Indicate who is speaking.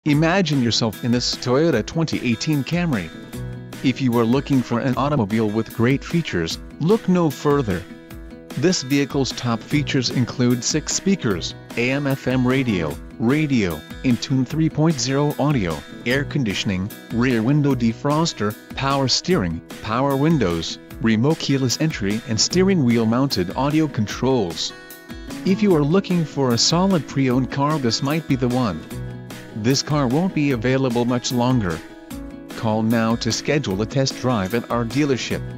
Speaker 1: Imagine yourself in this Toyota 2018 Camry. If you are looking for an automobile with great features, look no further. This vehicle's top features include 6 speakers, AM/FM radio, in-tune 3.0 audio, air conditioning, rear window defroster, power steering, power windows, remote keyless entry and steering wheel mounted audio controls. If you are looking for a solid pre-owned car, this might be the one. This car won't be available much longer. Call now to schedule a test drive at our dealership.